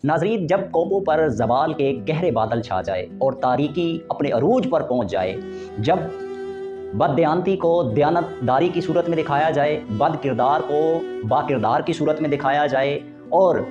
नाज़रीन, जब कौमों पर ज़वाल के गहरे बादल छा जाए और तारीकी अपने अरूज पर पहुंच जाए, जब बददियानती को दयानतदारी की सूरत में दिखाया जाए, बद किरदार को बाकिरदार की सूरत में दिखाया जाए और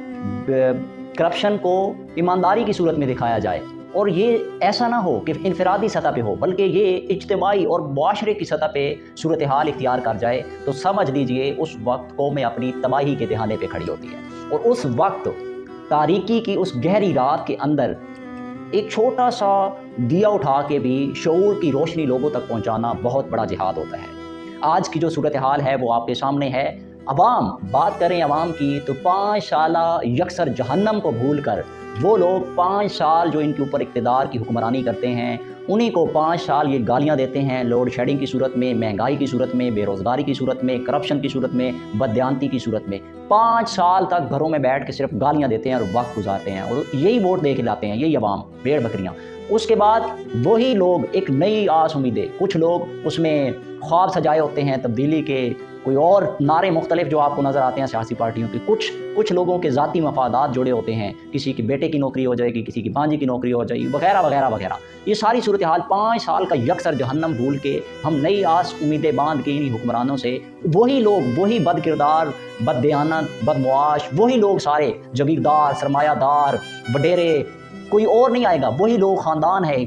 करप्शन को ईमानदारी की सूरत में दिखाया जाए, और ये ऐसा ना हो कि इनफरादी सतह पे हो, बल्कि ये इज्तिमाई और मुआशरे की सतह पे सूरत हाल इख्तियार कर जाए, तो समझ लीजिए उस वक्त कौमें अपनी तबाही के दहाने पे खड़ी होती है। और उस वक्त तारीकी की उस गहरी रात के अंदर एक छोटा सा दिया उठा के भी शऊर की रोशनी लोगों तक पहुंचाना बहुत बड़ा जिहाद होता है। आज की जो सूरत हाल है वो आपके सामने है। अवाम, बात करें अवाम की, तो 5 साला यकसर जहन्नम को भूल कर वो लोग 5 साल जो इनके ऊपर इक़्तिदार की हुक्मरानी करते हैं, उन्हीं को 5 साल ये गालियां देते हैं, लोड शेडिंग की सूरत में, महंगाई की सूरत में, बेरोज़गारी की सूरत में, करप्शन की सूरत में, बददियानती की सूरत में 5 साल तक घरों में बैठ के सिर्फ गालियां देते हैं और वक्त गुजारते हैं, और यही वोट दे के लाते हैं, यही अवाम, भेड़ बकरियाँ। उसके बाद वही लोग एक नई आस उम्मीदें, कुछ लोग उसमें ख्वाब सजाए होते हैं तब्दीली के, कोई और नारे मुख्तलिफ जो आपको नज़र आते हैं सियासी पार्टियों के, कुछ लोगों के ज़ाती मफादात जुड़े होते हैं, किसी के बेटे की नौकरी हो जाएगी, किसी की भांजी की नौकरी हो जाएगी, वगैरह वगैरह वगैरह। ये सारी सूरत हाल 5 साल का यकसर जहन्नम भूल के हम नई आस उम्मीदें बांध के इन्हीं हुक्मरानों से, वही लोग, वही बद किरदार, बददियानत, बदमुआश, वही लोग सारे जगीरदार, सरमायादार, वडेरे, कोई और नहीं आएगा, वही लोग, ख़ानदान है,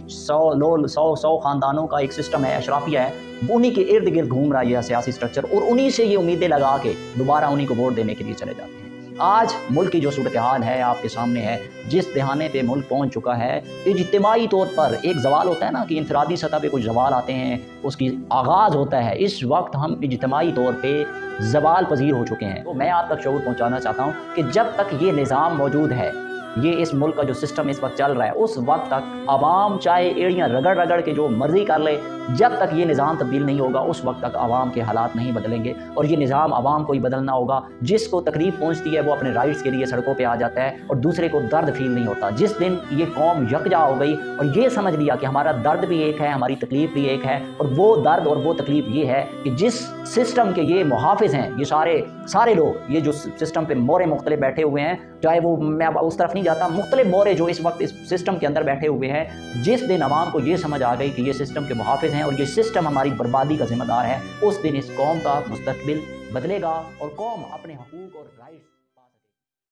100 ख़ानदानों का एक सिस्टम है, अशराफिया है, उन्हीं के इर्द गिर्द घूम रहा है यह सियासी स्ट्रक्चर, और उन्हीं से ये उम्मीदें लगा के दोबारा उन्हीं को वोट देने के लिए चले जाते हैं। आज मुल्क की जो सूरत हाल है आपके सामने है, जिस दहाने पे मुल्क पहुंच चुका है, इज्तिमाई तौर पर एक जवाल होता है ना कि इनफरादी सतह पे कुछ जवाल आते हैं, उसकी आगाज़ होता है। इस वक्त हम इज्तिमाई तौर पे जवाल पजीर हो चुके हैं। तो मैं आप तक शऊर पहुँचाना चाहता हूँ कि जब तक ये निज़ाम मौजूद है, ये इस मुल्क का जो सिस्टम इस वक्त चल रहा है, उस वक्त तक आवाम चाहे एड़ियाँ रगड़ रगड़ के जो मर्जी कर ले, जब तक ये निज़ाम तब्दील नहीं होगा उस वक्त तक आवाम के हालात नहीं बदलेंगे, और ये निज़ाम आवाम को ही बदलना होगा। जिसको तकलीफ पहुंचती है वो अपने राइट्स के लिए सड़कों पे आ जाता है, और दूसरे को दर्द फील नहीं होता। जिस दिन ये कौम यकजा हो गई और ये समझ लिया कि हमारा दर्द भी एक है, हमारी तकलीफ भी एक है, और वो दर्द और वो तकलीफ ये है कि जिस सिस्टम के ये मुहाफिज हैं, ये सारे लोग, ये जो सिस्टम पे मोरे मुख्तलिफ बैठे हुए हैं, चाहे वो, मैं उस तरफ नहीं जाता, मुख्तलिफ मोरे जो इस वक्त इस सिस्टम के अंदर बैठे हुए हैं, जिस दिन आवाम को ये समझ आ गई कि ये सिस्टम के मुहाफिज हैं और ये सिस्टम हमारी बर्बादी का जिम्मेदार है, उस दिन इस कौम का मुस्तकबिल बदलेगा और कौम अपने हकूक और राइट्स